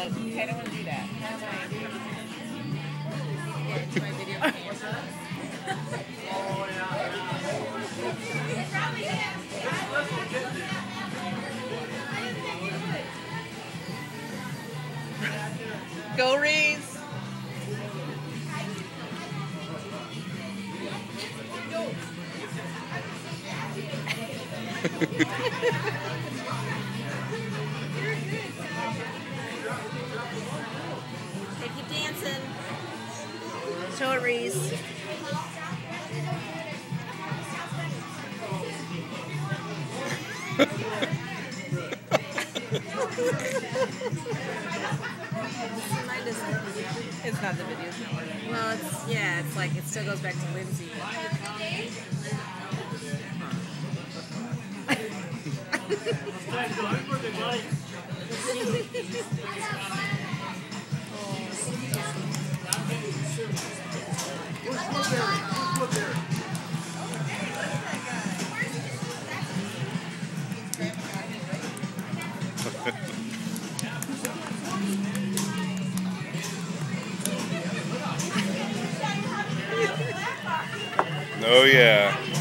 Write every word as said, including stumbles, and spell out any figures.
Okay, I don't want to do that. Yeah, it's my video camera. Go, Reece. Hey, keep dancing. Show it, Reece. It's not the video. Well, it's, yeah, it's like, it still goes back to Lindsay. Oh yeah.